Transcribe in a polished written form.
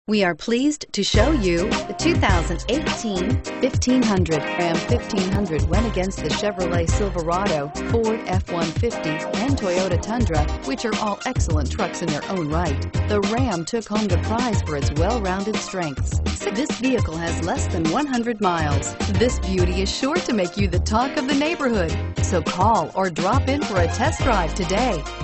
We are pleased to show you the 2018 1500. Ram 1500 went against the Chevrolet Silverado, Ford F-150, and Toyota Tundra, which are all excellent trucks in their own right. The Ram took home the prize for its well-rounded strengths. This vehicle has less than 100 miles. This beauty is sure to make you the talk of the neighborhood. So call or drop in for a test drive today.